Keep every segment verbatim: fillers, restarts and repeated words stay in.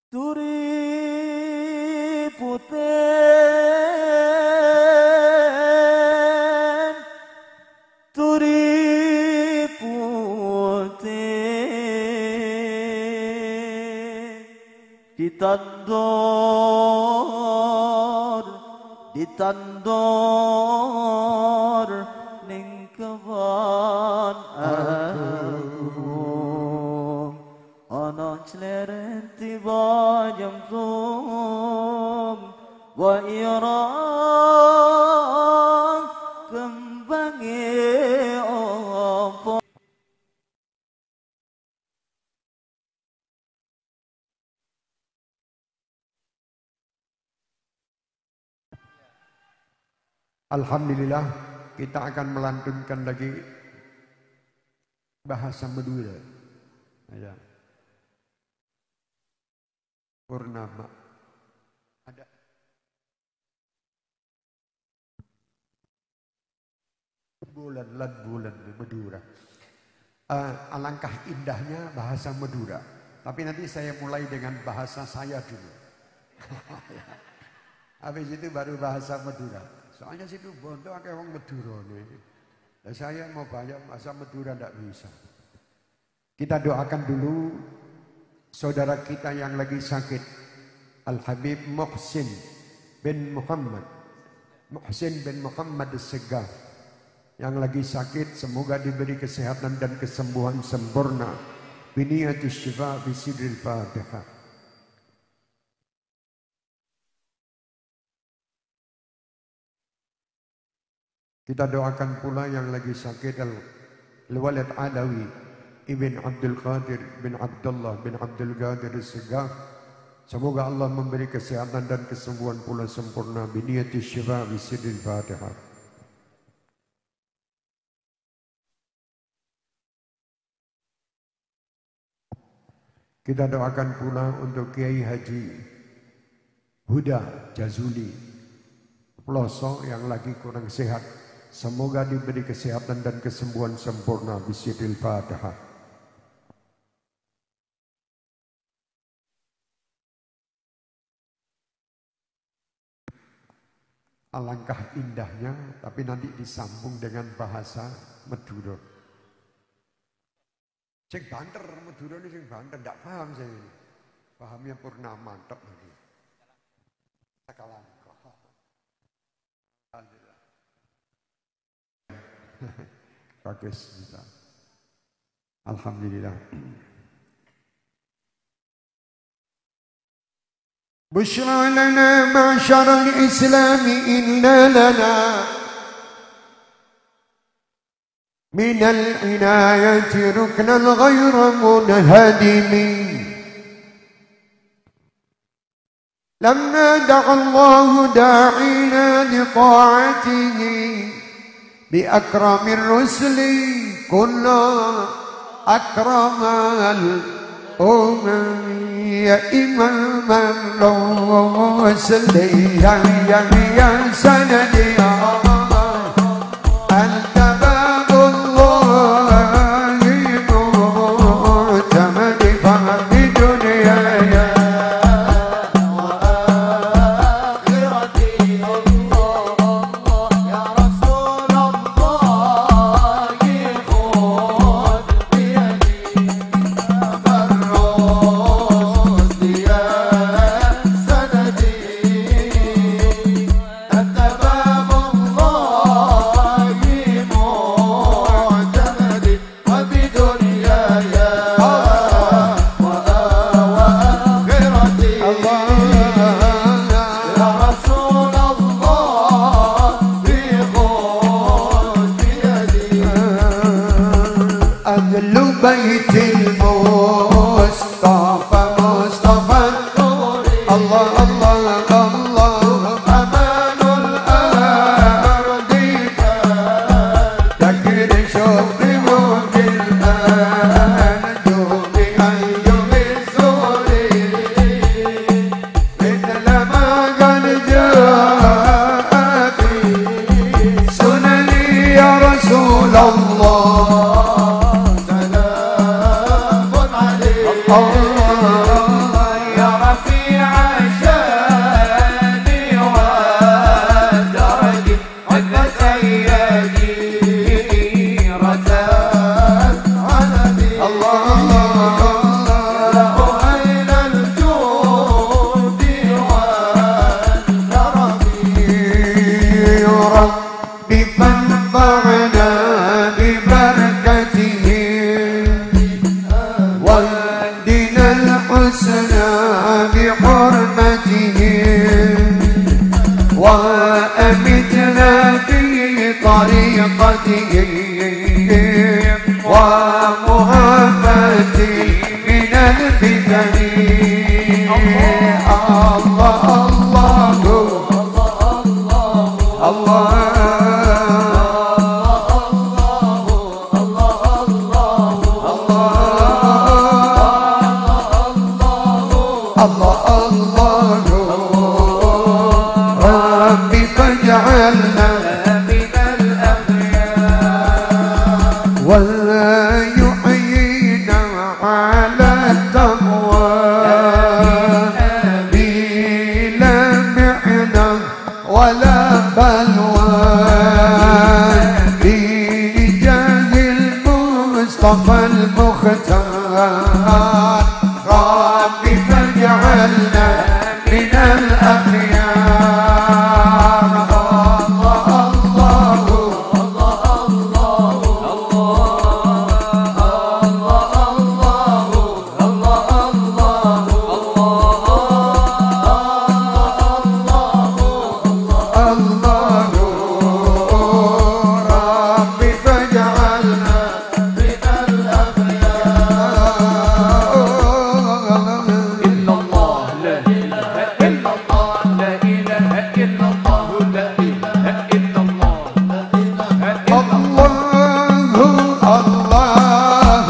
Turi puten, turi puten, ditandor, ditandor, ning kebon agung, ana cleren tiba jemplung, wa irang kembangi opo. Alhamdulillah, kita akan melantunkan lagi bahasa Madura. Ya. Purnama. Ada. Bulan lan bulan Madura. Uh, alangkah indahnya bahasa Madura. Tapi nanti saya mulai dengan bahasa saya dulu. Habis itu baru bahasa Madura. Soalnya situ Bondo akeh wong Madura nih. Dan saya mau banyak bahasa Madura tidak bisa. Kita doakan dulu saudara kita yang lagi sakit, Al Habib Muhsin bin Muhammad, Muhsin bin Muhammad As-Segaf, yang lagi sakit, semoga diberi kesehatan dan kesembuhan sempurna. Biniyatus syifa bi sidril Fatihah. Kita doakan pula yang lagi sakit Al-Walid Alawi Ibn Abdul Qadir bin Abdullah bin Abdul Qadir As-Segaf. Semoga Allah memberi kesehatan dan kesembuhan pula sempurna. Biniyatis syifa bisidil Fatihah. Kita doakan pula untuk Kiai Haji Huda Jazuli Ploso yang lagi kurang sehat. Semoga diberi kesehatan dan kesembuhan sempurna. Bisidil Fatihah. Alangkah indahnya, tapi nanti disambung dengan bahasa Madura. Sing banter Madura ini sing banter, tidak paham saya ini. Pahamnya Purnama mantap lagi. Sakalan. Alhamdulillah. Bagus bisa. Alhamdulillah. بشرى لنا معشر الإسلام إن لنا من العناية ركنا غير منهدم لما دعا الله داعينا لطاعته بأكرم الرسل كنا أكرم الأمم يا إمام الله صلي يا يا سندي أنت باب الله معتمد في دنياي وآخرتي الله يا رسول الله خذ بيدي أنت باب بحرمتهم وأمتنا في طريقتهم ومعافاتي من الفتن. الله الله الله الله الله ربي فاجعلنا من الأخيار ولا يحيينا على التقوى بلا محنة ولا بلوى بجاه المصطفى المختار ربي فاجعلنا من الأخيار. الله الله الله ربي فاجعلنا من الأخيار. إلا الله لا إله إلا الله لا إله إلا الله لا إله إلا الله الله الله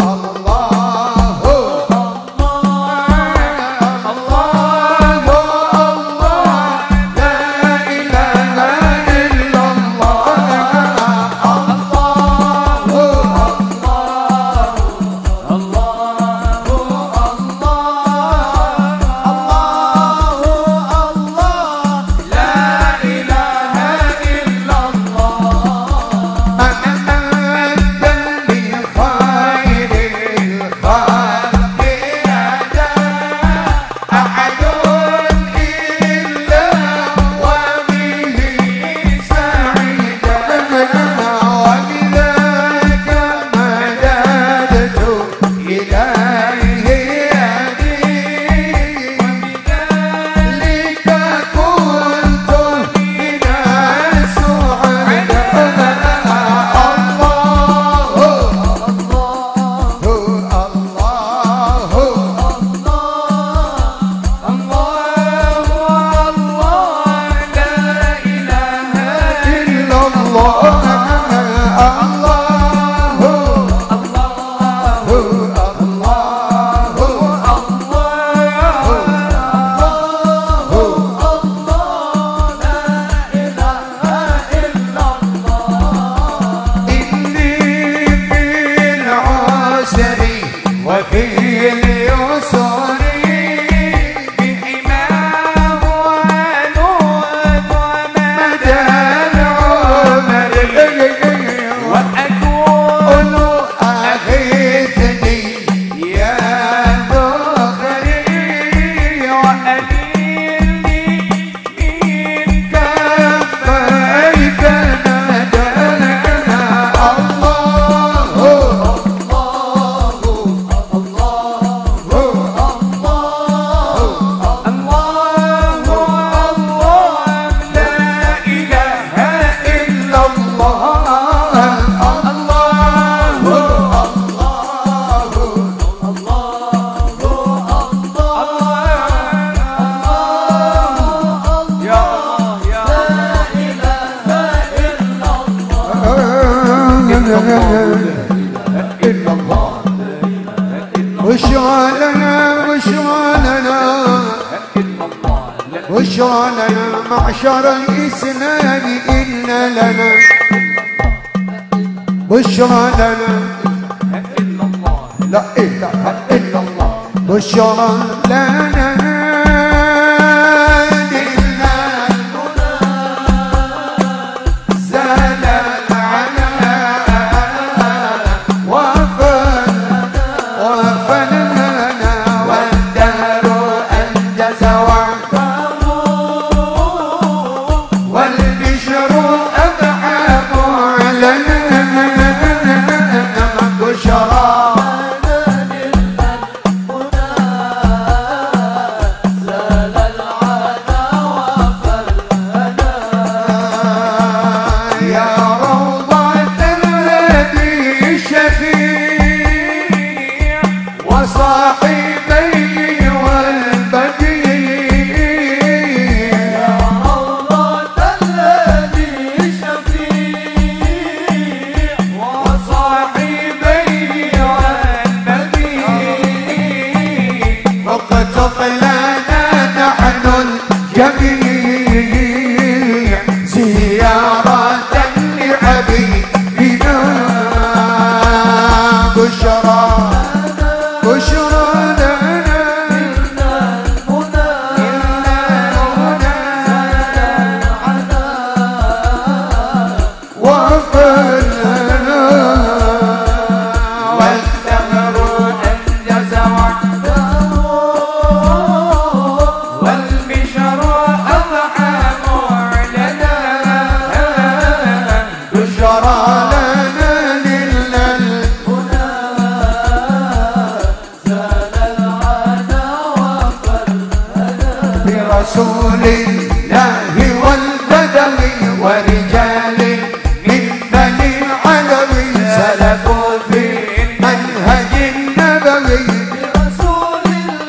وشلوننا وشلوننا وشلوننا معشر الإسلام إن لنا بشرى لنا لا إله إلا الله بشرى لنا الجميع زيارة لحبيبنا بشرى بشرى لنا إنا المنى إلا المنى وفلنا والدهر أنجز وحده والبشر أضحى معلنا بشرى لنا لله المنى زال العنا وفرهنا برسول الله والبدوي ورجال من بني علوي سلكوا في المنهج النبوي برسول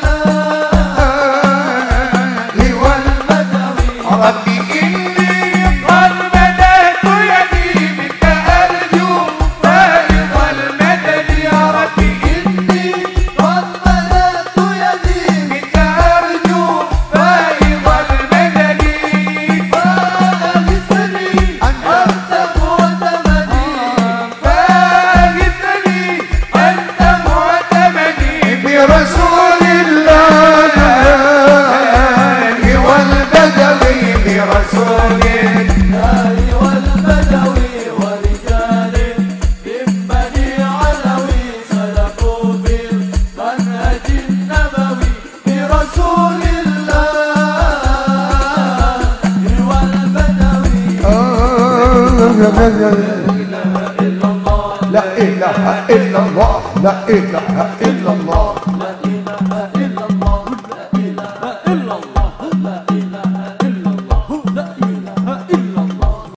الله والبدوي ربي إني قد بدأت يدي منك أرجو فائض المدد يا ربي إني قد مددت يدي منك أرجو فائض المدد فأغثني أنت معتمدي فاغثني أنت معتمدي برسول الله والبدوي برسول الله والبدوي ورجال من بني علوي سلكوا في المنهج النبوي برسول الله والبدوي لا إله إلا الله لا إله إلا الله لا إله إلا الله